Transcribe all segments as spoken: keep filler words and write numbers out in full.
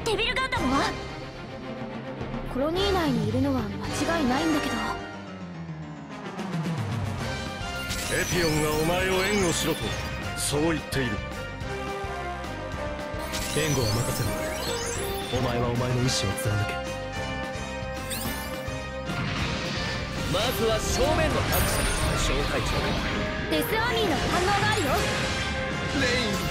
デビルガンダムは？ コロニー内にいるのは間違いないんだけど。 エピオンがお前を援護しろとそう言っている。 援護を任せろ。お前はお前の意志を貫け。まずは正面のタッチ、小隊長。 デスアーミーの反応があるよ。 レイン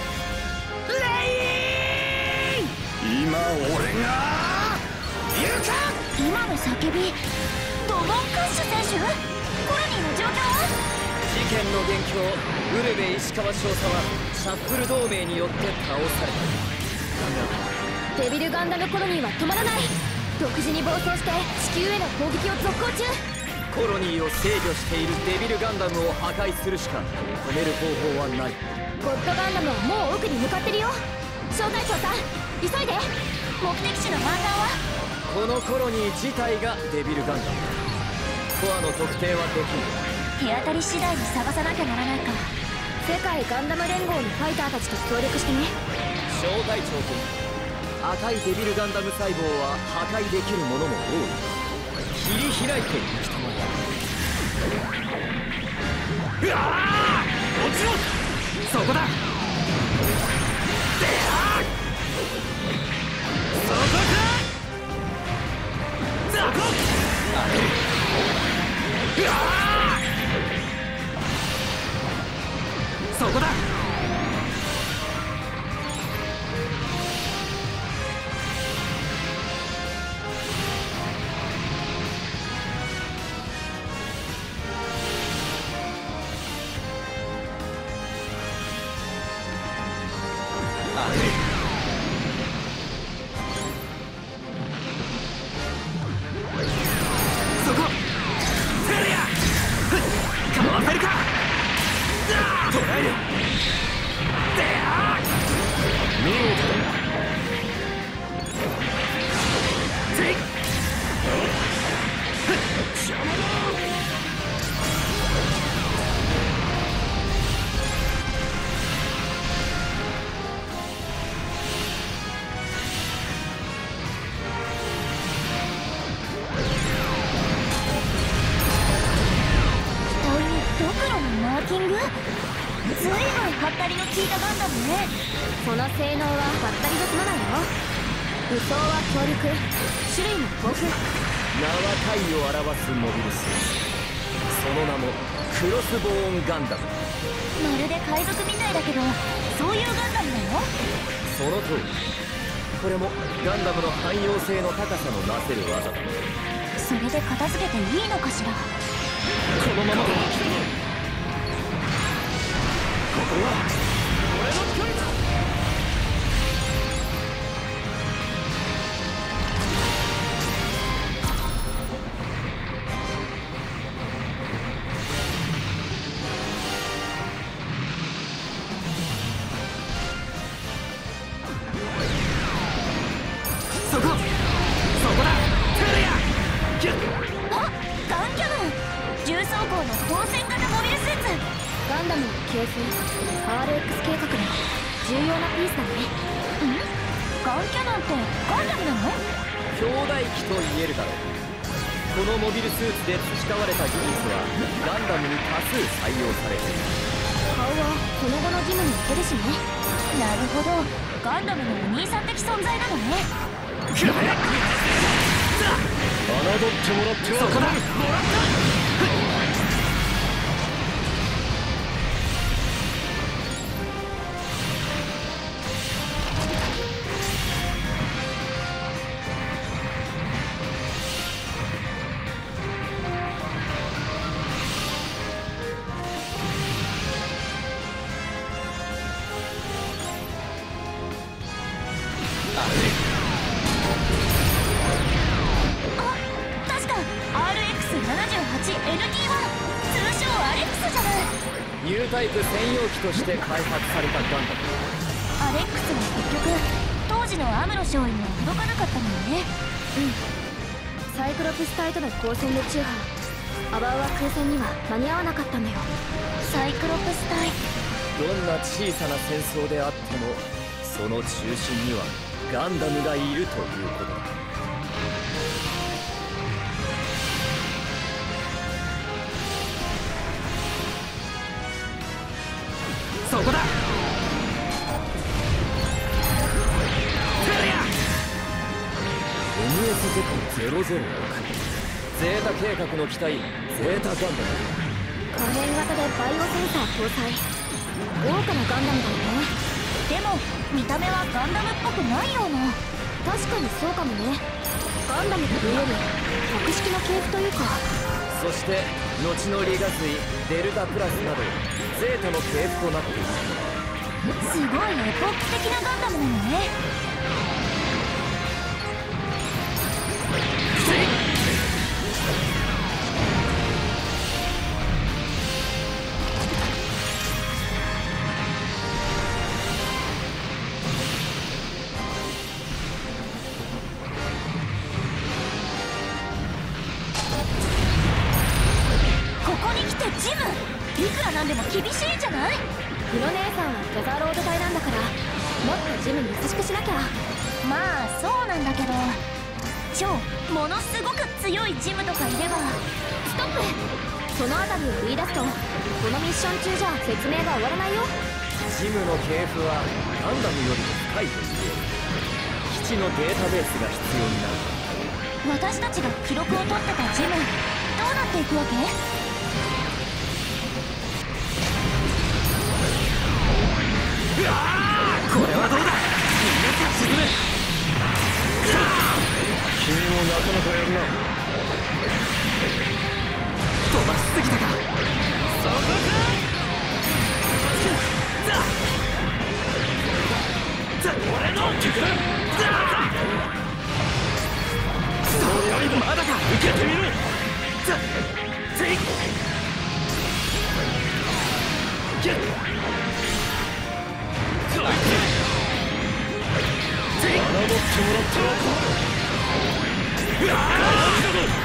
レイン今俺が言うか。 今の叫び、ドボンカッシュ選手？コロニーの状況は？ 事件の元凶ウルベ石川少佐はシャッフル同盟によって倒された。 デビルガンダムコロニーは止まらない。独自に暴走して地球への攻撃を続行中。 コロニーを制御しているデビルガンダムを破壊するしか止める方法はない。 ゴッドガンダムはもう奥に向かってるよ。小隊長さん、急いで。 目的地の漫画は？ このコロニー自体がデビルガンダム。コアの特定はでき手当たり次第に探さなきゃならないか。 世界ガンダム連合のファイターたちと協力してね。 小隊長君、赤いデビルガンダム細胞は破壊できるものも多い。切り開いていきたまえ。うわあ、落ちろ。そこだ。であそこか。そこあれうわあそこだ。 ずいぶんハッタリの効いたガンダムね。 その性能はハッタリで済まないよ。武装は強力、種類も豊富。 名は体を表すモビルスーツ。その名もクロスボーンガンダム。 まるで海賊みたいだけど、そういうガンダムなの？ その通り。これもガンダムの汎用性の高さのなせる技だ。 それで片付けていいのかしら。 このままではここは俺の距離だ。そこそこだ。テレアキュッ。 あ、ガンキャノン。重装甲の光線型モビルスーツ。 ガンダムの系譜 アールエックス 計画の重要なピースだね。 ん？ガンキャノンってガンダムなの？ 兄弟機と言えるだろう。このモビルスーツで培われた技術はガンダムに多数採用される。 顔はその後のジムに行けるしね。 なるほど、ガンダムのお兄さん的存在なのね。 くれ侮ってもらってはそこだ。もらったニュータイプ専用機として開発されたガンダム。 アレックスは結局当時のアムロ少尉には届かなかったのよね。 うん。サイクロプス隊との交戦で中波アバウア空戦には間に合わなかったんだよ。 サイクロプス隊。 どんな小さな戦争であってもその中心にはガンダムがいるということだ。そこだ。エムエスゼットゼロゼロろく ゼータ計画の機体ゼータガンダム。 可変型でバイオセンサー搭載。豪華なガンダムだよね。 でも見た目はガンダムっぽくないような。 確かにそうかもね。ガンダムというより特式の系譜というか。 そして後のリガスイデルタプラスなどゼータの系譜となっている。 すごいエポック的なガンダムなのね。ここに来てジム、いくらなんでも厳しいんじゃない？ クロ姉さんはギャザーロード隊なんだから、もっとジムに優しくしなきゃ。 まあそうなんだけど、超ものすごく強いジムとかいれば。 ストップ。そのあたりを言い出すとこのミッション中じゃ説明が終わらないよ。 ジムの系譜はガンダムよりも深いと言える。基地のデータベースが必要になる。 私たちが記録を取ってたジム、どうなっていくわけ？ これはどうだ。みんな立ち進め。 君もなかなかやるな。 飛ばしすぎたか。そこか。俺のまだか。受けてみる。ゲッ侮ってもらった。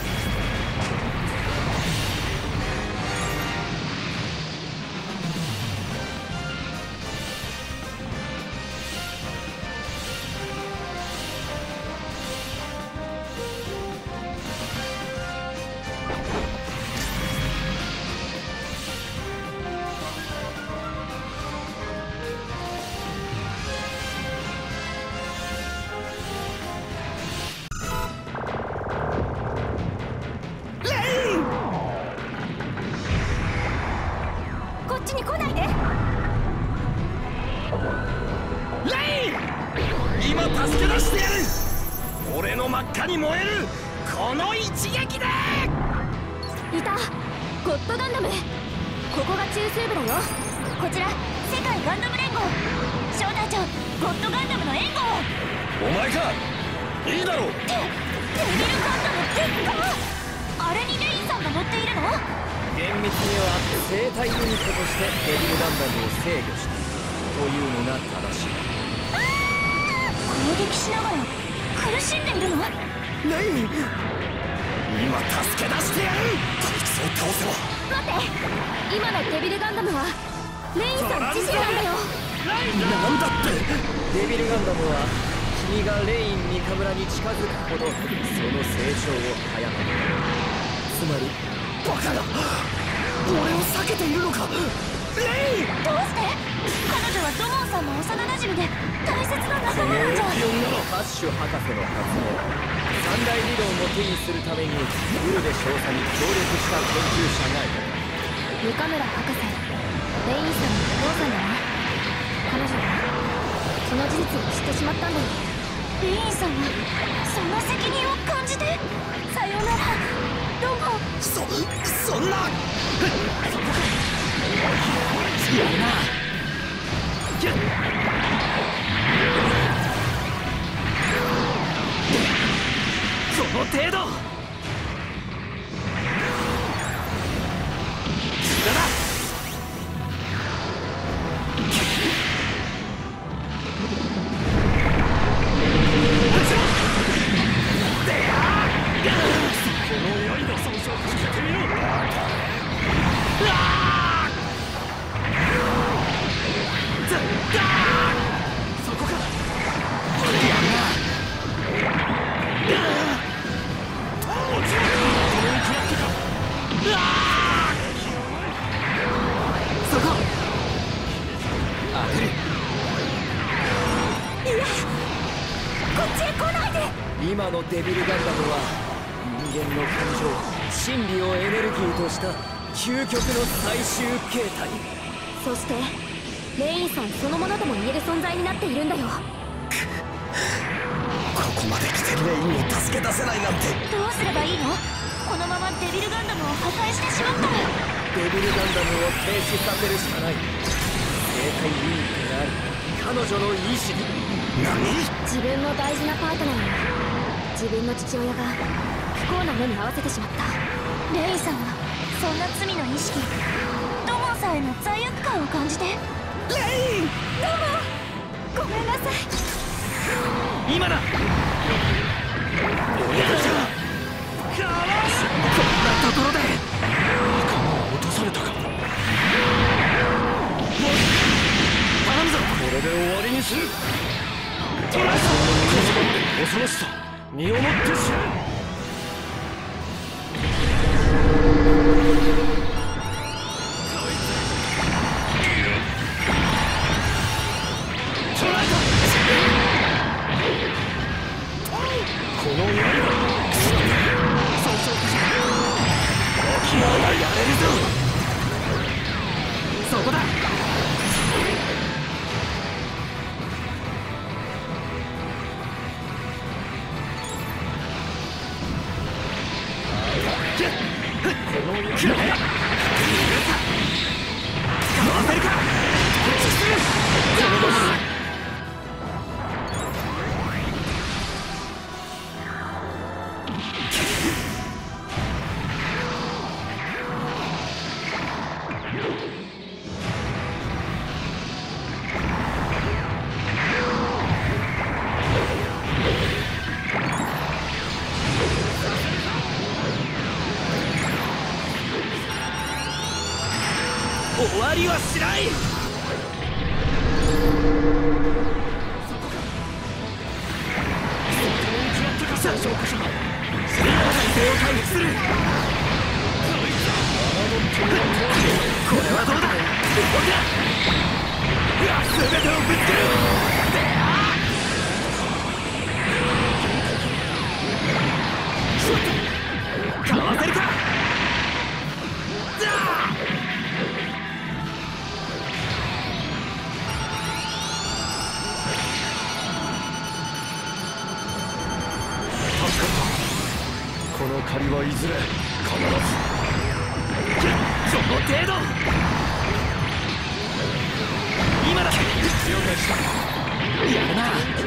こっちに来ないで。 レイン、今助け出してやる。俺の真っ赤に燃えるこの一撃で。 いた。ゴッドガンダム。ここが中枢部だよ。 こちら世界ガンダム連合小隊長ゴッドガンダムの援護を。 お前か。いいだろう。 デデビルガンダムってか。あれにレインさんが乗っているの？ 厳密には生体ユニットとしてデビルガンダムを制御したというのが正しい。 攻撃しながら苦しんでいるの？ レイン、今助け出してやる。こいつを倒せば。 待って、今のデビルガンダムはレインさん自身なんだよ。 なんだって。 デビルガンダムは君がレイン三日村に近づくほどその成長を早める。つまりバカだ。俺を避けているのか。レイン、 どうして？彼女はドモンさんの幼馴染で大切な仲間なんじゃ。 ハッシュ博士の発明三大理論を手にするためにウルベ少佐に協力した研究者がいる。 三日村博士、レインさんのお父さんだね。彼女はその事実を知ってしまったんだよ。 レインさんはそんな責任を感じて。さようならドモン。 そそんな。 やるな。この程度。だな。この槍の損傷を聞いてみろ。そこか。 今のデビルガンダムは人間の感情真理をエネルギーとした究極の最終形態。 そしてレインさんそのものとも言える存在になっているんだよ。 ここまで来てレインを助け出せないなんて。 どうすればいいの？このままデビルガンダムを破壊してしまったら。 デビルガンダムを停止させるしかない。正解ウィークである彼女の意志に。 何？ 自分の大事なパートナーに自分の父親が不幸な目に遭わせてしまった。 レインさんはそんな罪の意識、土門さんへの罪悪感を感じて。 レイン！ ごめんなさい。 今だ！俺たちはかわす！こんなところで仲間を落とされたか。頼むぞ！これで終わりにする。トライさんのこのままで恐ろしさ身をもって知る。この槍だ。そうそう沖縄がやれるぞ。そこだ。この槍だ。かわせるか。このままだ。終わりはしない。最初こそ体勢を回復する。これはどうだ。全てをぶつける。かわせるか。この借りはいずれ必ず。その程度。今だ。了解した。やるな。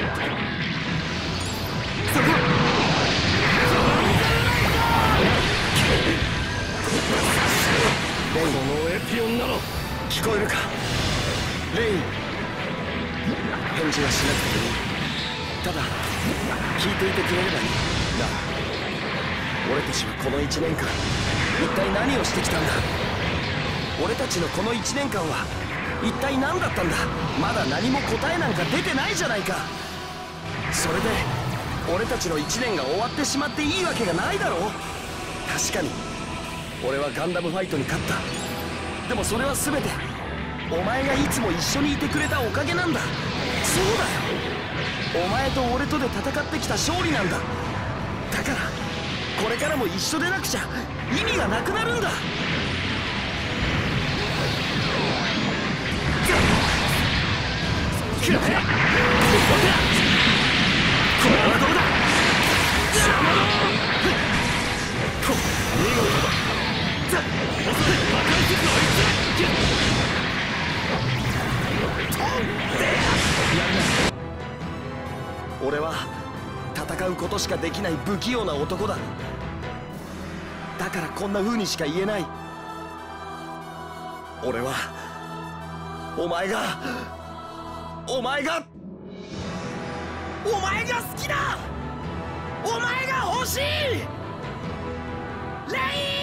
そこ。このエピオンなの聞こえるか。レイン、返事はしなくていい。ただ聞いていてくれればいいな。俺たちはこのいちねんかん一体何をしてきたんだ。俺たちのこのいちねんかんは一体何だったんだ。まだ何も答えなんか出てないじゃないか。それで俺たちのいちねんが終わってしまっていいわけがないだろう。確かに俺はガンダムファイトに勝った。でもそれは全てお前がいつも一緒にいてくれたおかげなんだ。そうだよ、お前と俺とで戦ってきた勝利なんだ。だからこれからも一緒でなくちゃ意味がなくなるんだ。これはどうだ。邪魔だ。見事だ。ザッ破壊するのあいつやるな。俺は戦うことしかできない不器用な男だ。だからこんな風にしか言えない。俺はお前がお前がお前が好きだ。お前が欲しい。レイン